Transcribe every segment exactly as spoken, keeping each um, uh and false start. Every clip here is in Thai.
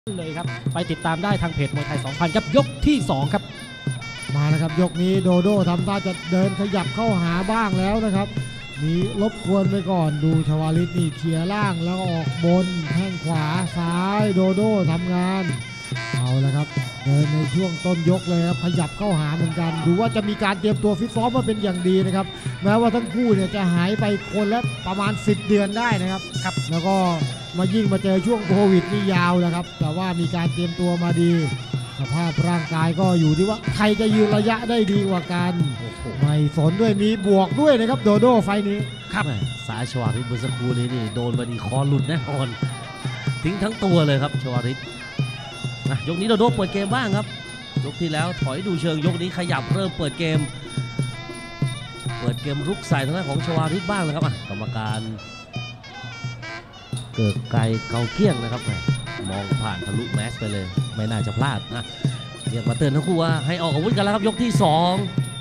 เลยครับไปติดตามได้ทางเพจมวยไทย สองพัน ครับยกที่สองครับมาแล้วครับยกนี้โดโด้ทำท่าจะเดินขยับเข้าหาบ้างแล้วนะครับมีรบกวนไปก่อนดูชวาลิตนี่เคลียร์ล่างแล้วก็ออกบนแข้งขวาซ้ายโดโด้ทำงานเอาละครับเดินในช่วงต้นยกเลยครับขยับเข้าหาเหมือนกันดูว่าจะมีการเตรียมตัวฟิตซ้อมมาเป็นอย่างดีนะครับแม้ว่าทั้งคู่เนี่ยจะหายไปคนละประมาณสิบเดือนได้นะครับครับแล้วก็มายิ่งมาเจอช่วงโควิดนี่ยาวนะครับแต่ว่ามีการเตรียมตัวมาดีสภาพร่างกายก็อยู่ที่ว่าใครจะยืนระยะได้ดีกว่ากันไม่สนด้วยมีบวกด้วยนะครับโดโด้ไฟนี้ครับสายชวาริตเมื่อสักครู่นี้นี่โดนมาดีคอหลุดแน่นอนทิ้งทั้งตัวเลยครับชวาริตยกนี้โดโด้เปิดเกมบ้างครับยกที่แล้วถอยดูเชิงยกนี้ขยับเริ่มเปิดเกมเปิดเกมรุกใส่ทางด้านของชวาริตบ้างนะครับกรรมการเกิดไกลเกาเกี้ยงนะครับมองผ่านทะลุแมสไปเลยไม่น่าจะพลาดนะเรียกมาเตือนทั้งคู่ว่าให้ออกอาวุธกันแล้วครับยกที่สอง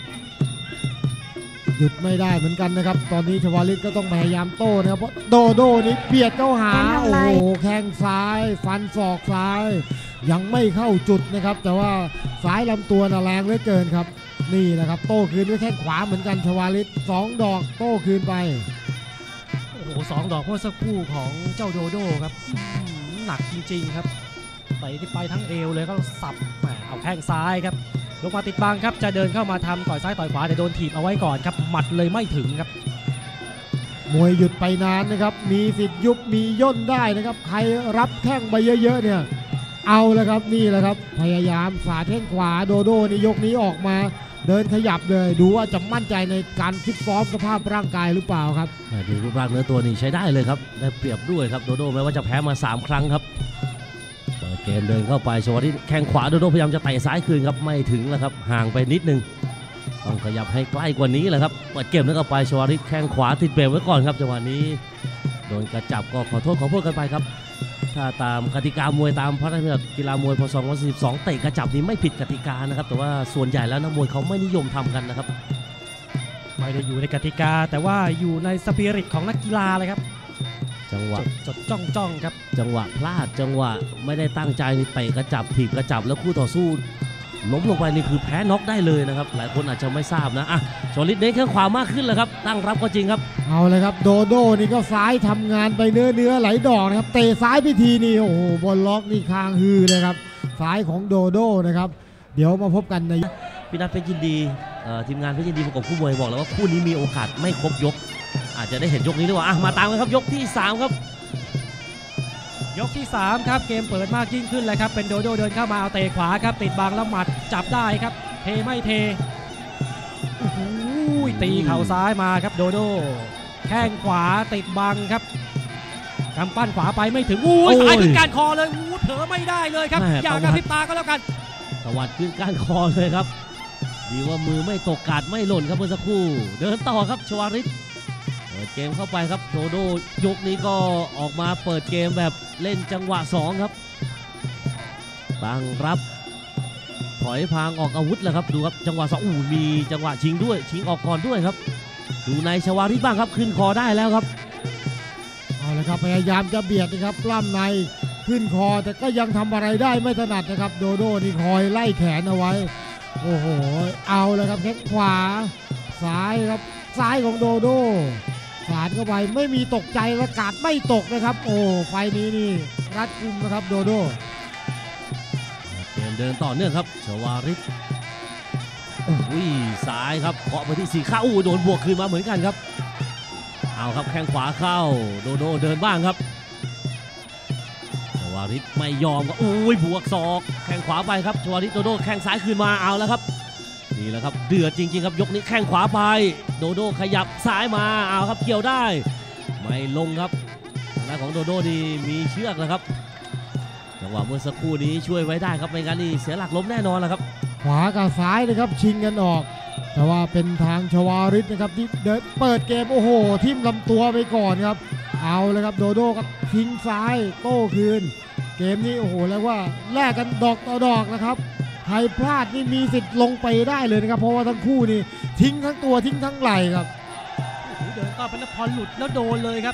หยุดไม่ได้เหมือนกันนะครับตอนนี้ชวาลิตก็ต้องพยายามโต้นะครับเพราะโดโด้นี้เบียดเข้าหาโอ้โหแข้งซ้ายฟันศอกซ้ายยังไม่เข้าจุดนะครับแต่ว่าซ้ายลำตัวน่ะแรงเหลือเกินครับนี่นะครับโต้คืนด้วยแข้งขวาเหมือนกันชวาลิตสองดอกโต้คืนไปโอ้โหสองดอกเมื่อสักครู่ของเจ้าโดโด้ครับหนักจริงๆครับไปที่ไปทั้งเอวเลยก็สับแหมเอาแข้งซ้ายครับลงมาติดบังครับจะเดินเข้ามาทำต่อยซ้ายต่อยขวาแต่โดนถีบเอาไว้ก่อนครับหมัดเลยไม่ถึงครับมวยหยุดไปนานนะครับมีสิทธิ์ยุบมีย่นได้นะครับใครรับแข้งไปเยอะๆเนี่ยเอาแล้วครับนี่แหละครับพยายามสาดแข้งขวาโดโด้ในยกนี้ออกมาเดินขยับเลยดูว่าจะมั่นใจในการฟิตซ้อมสภาพร่างกายหรือเปล่าครับดูรูปร่างเนื้อตัวนี่ใช้ได้เลยครับได้เปรียบด้วยครับโดโด้แม้ว่าจะแพ้มาสามครั้งครับเปิดเกมเดินเข้าไปชวาริตแข้งขวาโดโด้พยายามจะเตะซ้ายคืนครับไม่ถึงแล้วครับห่างไปนิดนึงต้องขยับให้ใกล้กว่านี้แหละครับเปิดเกมแล้วเข้าไปชวาริตแข้งขวาติดเบรกไว้ก่อนครับจังหวะนี้โดนกระจับก็ขอโทษขอโทษกันไปครับถ้าตามกติกามวยตามพระราชบัญญัติกีฬามวยพ.ศ. สองพันสิบสองเตะกระจับนี้ไม่ผิดกติกานะครับแต่ว่าส่วนใหญ่แล้วนักมวยเขาไม่นิยมทำกันนะครับไม่ได้อยู่ในกติกาแต่ว่าอยู่ในสปิริตของนักกีฬาเลยครับจังหวะจดจ้องจ้องครับจังหวะพลาดจังหวะไม่ได้ตั้งใจเตะกระจับถีบกระจับแล้วคู่ต่อสู้ล้มลงไปนี่คือแพ้น็อกได้เลยนะครับหลายคนอาจจะไม่ทราบนะอ่ะชวาริตเน้นข้างขวามากขึ้นแล้วครับตั้งรับก็จริงครับเอาเลยครับโดโด้นี่ก็ซ้ายทำงานไปเนื้อเนื้อไหลดอกนะครับเตะซ้ายพิธีนี่โอ้โหบอลล็อกนี่คางฮือเลยครับซ้ายของโดโด้นะครับเดี๋ยวมาพบกันในพี่นัทเพชรยินดีทีมงานเพชรยินดีประกบคู่มวยบอกแล้วว่าคู่นี้มีโอกาสไม่ครบยกอาจจะได้เห็นยกนี้หรือเปล่าอ่ะมาตามกันครับยกที่สามครับยกที่สามครับเกมเปิดมากยิ่งขึ้นเลยครับเป็นโดโด้เดินเข้ามาเอาเตะขวาครับติดบังแล้วหมัดจับได้ครับเทไม่เทโอ้โหตีเข่าซ้ายมาครับโดโด้แข้งขวาติดบังครับกำปั้นขวาไปไม่ถึงอู้ยสายขึ้นก้านคอเลยอู้เผลอไม่ได้เลยครับอย่ากระพริบตาก็แล้วกันตวัดขึ้นก้านคอเลยครับดีว่ามือไม่ตกกาดไม่หล่นครับเมื่อสักครู่เดินต่อครับชวาริตเปิดเกมเข้าไปครับโดโด้ยกนี้ก็ออกมาเปิดเกมแบบเล่นจังหวะสองครับตั้งรับถอยพางออกอาวุธแล้วครับดูครับจังหวะสองอู้มีจังหวะชิงด้วยชิงออกก่อนด้วยครับดูในชวาริตบ้างครับขึ้นคอได้แล้วครับเอาละครับพยายามจะเบียดนะครับปล้ำในขึ้นคอแต่ก็ยังทำอะไรได้ไม่ถนัดนะครับโดโด้นี่คอยไล่แขนเอาไว้โอ้โหเอาเลยครับแข้งขวาซ้ายครับซ้ายของโดโด้สาดเข้าไปไม่มีตกใจและกาดไม่ตกนะครับโอ้ไฟนี้นี่รัดกุมนะครับโดโด้เกมเดินต่อเนื่องครับชวาริตอุ้ยซ้ายครับเคาะไปที่สี่ข้าอู้โดนบวกคืนมาเหมือนกันครับเอาครับแข้งขวาเข้าโดโด้เดินบ้างครับชวาริตไม่ยอมก็อุ้ยบวกศอกแข้งขวาไปครับชวาริตโดโด้แข้งซ้ายคืนมาเอาแล้วครับนี่แหละครับเดือดจริงๆครับยกนี้แข้งขวาไปโดโด้ขยับซ้ายมาเอาครับเกี่ยวได้ไม่ลงครับทางด้านของโดโด้ดีมีเชือกนะครับจังหวะเมื่อสักครู่นี้ช่วยไว้ได้ครับไม่งั้นนี่เสียหลักล้มแน่นอนแล้วครับขวากับซ้ายนะครับชิงกันออกแต่ว่าเป็นทางชวาริตนะครับที่เดินเปิดเกมโอ้โหทิ่มลำตัวไปก่อนครับเอาเลยครับโดโด้ครับทิ้งซ้ายโต้คืนเกมนี้โอ้โหแล้วว่าแลกกันดอกต่อดอกนะครับใครพลาดนี่มีสิทธิ์ลงไปได้เลยนะครับเพราะว่าทั้งคู่นี่ทิ้งทั้งตัวทิ้งทั้งไหล่ครับเดินต่อไปแล้วพอหลุดแล้วโดนเลยครับ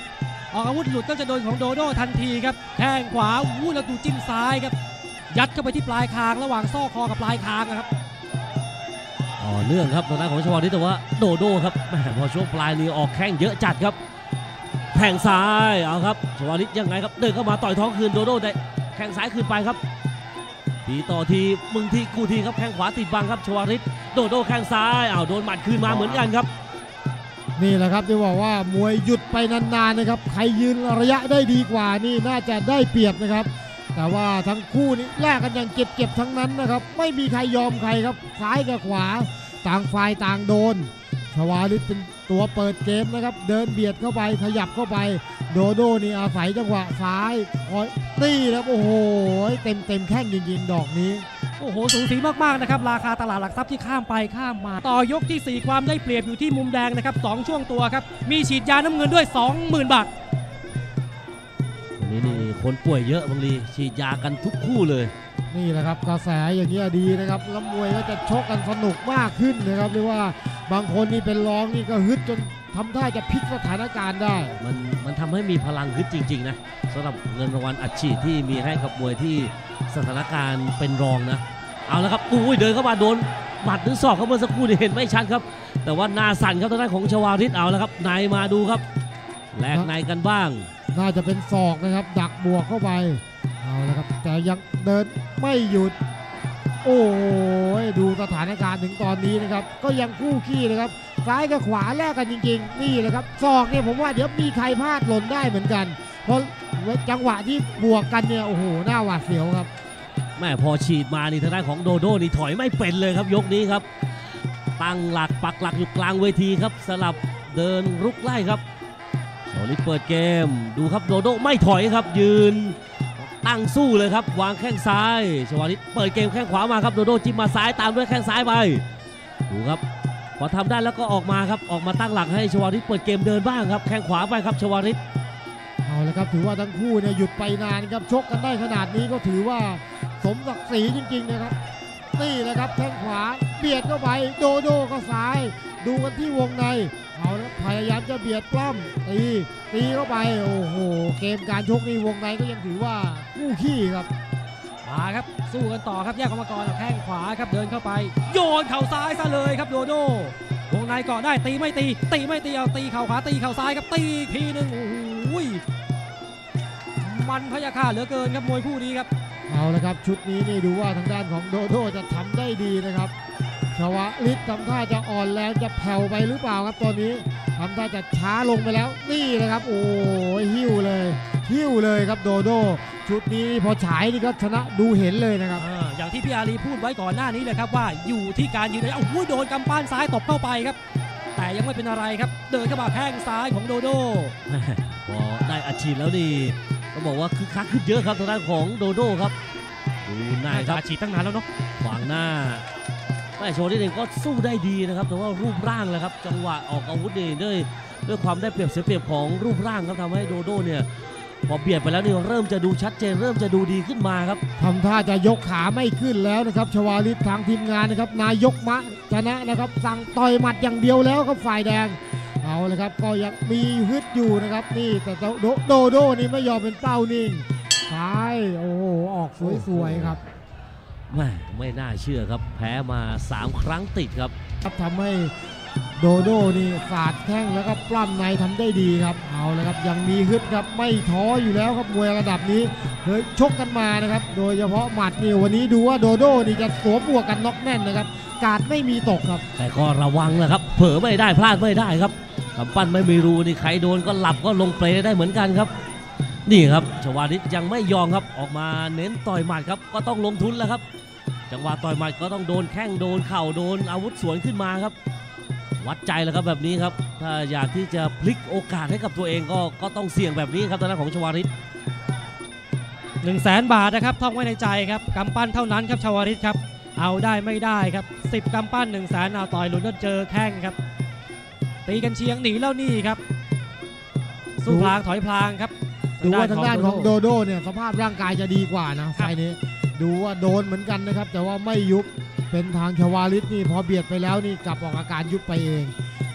ออกอาวุธหลุดก็จะโดนของโดโดทันทีครับแข้งขวาวู้แล้วดูจิ้มซ้ายครับยัดเข้าไปที่ปลายคางระหว่างซอกคอกับปลายคางนะครับต่อเนื่องครับทางด้านของชวาลิตแต่ว่าโดโดครับแหมพอช่วงปลายนี้ออกแข้งเยอะจัดครับแทงซ้ายเอาครับชวาลิตยังไงครับเดินเข้ามาต่อยท้องคืนโดโดได้แข้งซ้ายคืนไปครับทีต่อทีมึงทีกูทีครับแข้งขวาติดบังครับชวาลิตโดโดแข้งซ้ายเอาโดนหมัดคืนมาเหมือนกันครับนี่แหละครับที่บอกว่ามวยหยุดไปนานๆนะครับใครยืนระยะได้ดีกว่านี่น่าจะได้เปรียบนะครับแต่ว่าทั้งคู่นี้แลกกันอย่างเจ็บๆทั้งนั้นนะครับไม่มีใครยอมใครครับซ้ายกับขวาต่างฝ่ายต่างโดนชวาลิตเป็นตัวเปิดเกมนะครับเดินเบียดเข้าไปขยับเข้าไปโดโดนี่อาศัยจังหวะซ้ายคอยตีแล้วโอ้โหเต็มเต็มแข้งจริงๆดอกนี้โอ้โหสูสีมากๆนะครับราคาตลาดหลักทรัพย์ที่ข้ามไปข้ามมาต่อยกที่สี่ความได้เปรียบอยู่ที่มุมแดงนะครับสองช่วงตัวครับมีฉีดยาน้ำเงินด้วย สองหมื่น บาทวันนี้นี่คนป่วยเยอะบางทีฉีดยากันทุกคู่เลยนี่แหละครับกระแสอย่างนี้ดีนะครับแล้วมวยก็จะชกกันสนุกมากขึ้นนะครับเรียกว่าบางคนนี่เป็นรองนี่ก็ฮึดจนทำท่าจะพลิกสถานการณ์ได้มันมันทำให้มีพลังฮึดจริงๆนะสำหรับเงินรางวัลอัดฉีดที่มีให้กับมวยที่สถานการณ์เป็นรองนะเอาละครับอุ้ยเดินเข้ามาโดนหมัดหรือศอกเขาเมื่อสักครู่เห็นไม่ชัดครับแต่ว่าหน้าสั่นครับทางด้านของชวาลิตเอาละครับในมาดูครับแลกในกันบ้างน่าจะเป็นศอกนะครับดักบวกเข้าไปเอาละครับแต่ยังเดินไม่หยุดโอ้ยดูสถานการณ์ถึงตอนนี้นะครับก็ยังคู่ขี้นะครับซ้ายกับขวาแลกกันจริงๆนี่เลยครับศอกเนี่ยผมว่าเดี๋ยวมีใครพลาดหล่นได้เหมือนกันเพราะจังหวะที่บวกกันเนี่ยโอ้โหหน้าหวาดเสียวครับแม่พอฉีดมานี่ทางด้านของโดโดนี่ถอยไม่เป็นเลยครับยกนี้ครับตั้งหลักปักหลักอยู่กลางเวทีครับสลับเดินรุกไล่ครับชวาลิตเปิดเกมดูครับโดโดไม่ถอยครับยืนตั้งสู้เลยครับวางแข้งซ้ายชวาลิตเปิดเกมแข้งขวามาครับโดโดจิ้มมาซ้ายตามด้วยแข้งซ้ายไปดูครับพอทำได้แล้วก็ออกมาครับออกมาตั้งหลักให้ชวาลิตเปิดเกมเดินบ้างครับแข้งขวาไปครับชวาลิตเอาละครับถือว่าทั้งคู่เนี่ยหยุดไปนานครับชกกันได้ขนาดนี้ก็ถือว่าสมศักดิ์ศรีจริงๆนะครับนี่แหละครับแข้งขวาเบียดเข้าไปโดโดก็ซ้ายดูกันที่วงในเอาแล้วพยายามจะเบียดปล้ำตีตีเข้าไปโอ้โหเกมการชกนี่วงในก็ยังถือว่าคู่ขี้ครับมาครับสู้กันต่อครับแยกกรรมกรแข้งขวาครับเดินเข้าไปโยนเข่าซ้ายซะเลยครับโดโดวงในเกาะได้ตีไม่ตีตีไม่ตีเอาตีเข่าขวาตีเข่าซ้ายครับตีทีนึงโอ้ยมันพยาค่าเหลือเกินครับมวยคู่นี้ครับเอาละครับชุดนี้นี่ดูว่าทางด้านของโดโดจะทำได้ดีนะครับชวลิตทำท่าจะอ่อนแรงจะแผ่วไปหรือเปล่าครับตอนนี้ทำท่าจะช้าลงไปแล้วนี่นะครับโอ้ยหิ้วเลยหิ้วเลยครับโดโดชุดนี้พอฉายนี่ก็ชนะดูเห็นเลยนะครับอ, อย่างที่พี่อารีพูดไว้ก่อนหน้านี้เลยครับว่าอยู่ที่การยืนเอาโดนกำปั้นซ้ายตบเข้าไปครับแต่ยังไม่เป็นอะไรครับเดินเข้ามาแข้งซ้ายของโดโดพอได้อัดฉีดแล้วนี่ต้องบอกว่าคึกคักขึ้นเยอะครับทางด้านของโดโดครับดูหน้าครับอัดฉีดตั้งนานแล้วเนาะขวางหน้าแม่โชว์นี่เองก็สู้ได้ดีนะครับแต่ว่ารูปร่างแหละครับจังหวะออกอาวุธนี่ด้วยด้วยความได้เปรียบเสียเปรียบของรูปร่างครับทำให้โดโดเนี่ยพอเบียดไปแล้วนี่เริ่มจะดูชัดเจนเริ่มจะดูดีขึ้นมาครับทำท่าจะยกขาไม่ขึ้นแล้วนะครับชวาลิตทางทีมงานนะครับนายกมะชนะนะครับสั่งต่อยหมัดอย่างเดียวแล้วครับฝ่ายแดงเอาเลยครับก็ยังมีฮึดอยู่นะครับนี่แต่โดโดโดนี่ไม่ยอมเป็นเป้านิ่งซ้ายโอ้โหออกสวยๆครับไม่ไม่น่าเชื่อครับแพ้มาสามครั้งติดครับทำให้โดโดนี่สาดแข้งแล้วก็ปล้ำในทำได้ดีครับเอาเลยครับยังมีฮึดครับไม่ท้ออยู่แล้วครับมวยระดับนี้เคยชกกันมานะครับโดยเฉพาะหมัดนี่วันนี้ดูว่าโดโดนี่จะสวมบวกกันน็อกแน่นนะครับกาดไม่มีตกครับแต่ก็ระวังนะครับเผลอไม่ได้พลาดไม่ได้ครับกำปั้นไม่มีรูนี่ใครโดนก็หลับก็ลงเปลได้เหมือนกันครับนี่ครับชวาลิตยังไม่ยอมครับออกมาเน้นต่อยหมัดครับก็ต้องลงทุนแล้วครับจังหวะต่อยหมัดก็ต้องโดนแข้งโดนเข่าโดนอาวุธสวนขึ้นมาครับวัดใจแล้วครับแบบนี้ครับถ้าอยากที่จะพลิกโอกาสให้กับตัวเองก็ก็ต้องเสี่ยงแบบนี้ครับทางด้านของชวาลิตหนึ่งแสนบาทนะครับท่องไว้ในใจครับกำปั้นเท่านั้นครับชวาลิตครับเอาได้ไม่ได้ครับสิบกำปั้นหนึ่งแสนเอาต่อยหลุดแล้วเจอแข้งครับตีกันเชียงหนีแล้วนี่ครับสู้พลางถอยพลางครับดูว่าทางด้านของโดโดเนี่ยสภาพร่างกายจะดีกว่านะไฟนี้ดูว่าโดนเหมือนกันนะครับแต่ว่าไม่ยุบเป็นทางชวาลิตนี่พอเบียดไปแล้วนี่กลับออกอาการยุบไปเอง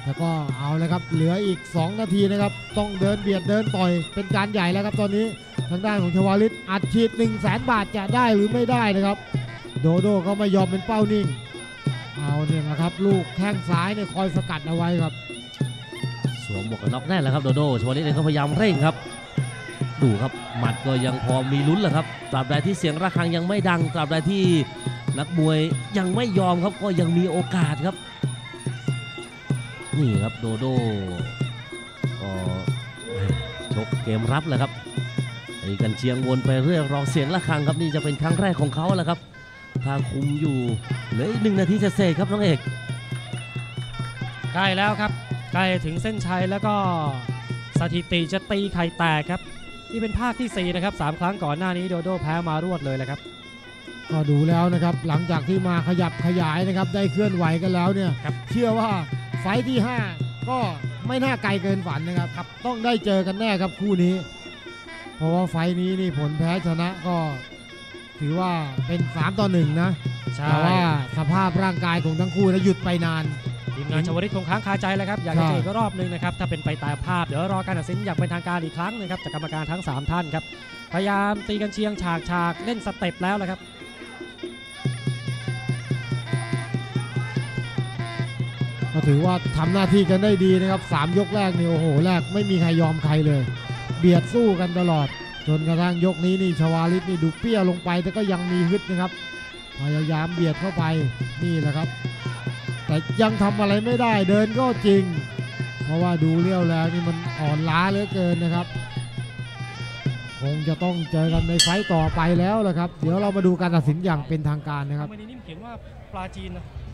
แล้วก็เอาเลยครับเหลืออีกสองนาทีนะครับต้องเดินเบียดเดินต่อยเป็นการใหญ่แล้วครับตอนนี้ทางด้านของชวลิตอัดฉีดหนึ่งแสนบาทจะได้หรือไม่ได้นะครับโดโดก็ไม่ยอมเป็นเป้านิ่งเอาเนี่ยนะครับลูกแข้งซ้ายเนี่ยคอยสกัดเอาไว้ครับสวมหมวกกันน็อกแน่นแล้วครับโดโดชวลิตเองก็พยายามเร่งครับดูครับหมัดก็ยังพอมีลุ้นแหละครับตราบใดที่เสียงระฆังยังไม่ดังตราบใดที่นักมวยยังไม่ยอมครับก็ยังมีโอกาสครับนี่ครับโดโดก็ชกเกมรับแหละครับไอ้กันเชียงวนไปเรื่อยรอเสียงระฆังครับนี่จะเป็นครั้งแรกของเขาแหละครับถ้าคุมอยู่เหลืออีกหนึ่งนาทีเศษๆครับน้องเอกใกล้แล้วครับใกล้ถึงเส้นชัยแล้วก็สถิติจะตีไข่แตกครับนี่เป็นภาคที่สี่นะครับสามครั้งก่อนหน้านี้โดโดแพ้มารวดเลยแหละครับก็ดูแล้วนะครับหลังจากที่มาขยับขยายนะครับได้เคลื่อนไหวกันแล้วเนี่ยครับเชื่อว่าไฟท์ที่ห้าก็ไม่น่าไกลเกินฝันนะครับครับต้องได้เจอกันแน่ครับคู่นี้ เพราะว่าไฟท์นี้นี่ผลแพ้ชนะก็ถือว่าเป็นสามต่อหนึ่งนะใช่แต่ว่าสภาพร่างกายของทั้งคู่นะหยุดไปนานทีมงานชวลิตคงค้างคาใจแล้วครับอยากจะใช่เจออีกรอบหนึงนะครับถ้าเป็นไปตามภาพเดี๋ยวรอการตัดสินอย่างเป็นทางการอีกครั้งนะครับจากกรรมการทั้งสามท่านครับพยายามตีกันเชียงฉากฉากเล่นสเต็ปแล้วแหละครับก็ถือว่าทำหน้าที่กันได้ดีนะครับสามยกแรกนี่โอ้โหแรกไม่มีใครยอมใครเลย เบียดสู้กันตลอดจนกระทั่งยกนี้นี่ชวาลิตนี่ดูเปี้ยลงไปแต่ก็ยังมีฮึดนะครับพยายามเบียดเข้าไปนี่แหละครับ แต่ยังทำอะไรไม่ได้เดินก็จริง เพราะว่าดูเลี้ยวแล้วนี่มันอ่อนล้าเหลือเกินนะครับคงจะต้องเจอกันในไฟต์ต่อไปแล้วแหละครับเดี๋ยวเรามาดูการตัดสินอย่างเป็นทางการนะครับทำไมในนี้มันเขียนว่าปลาจีนนะ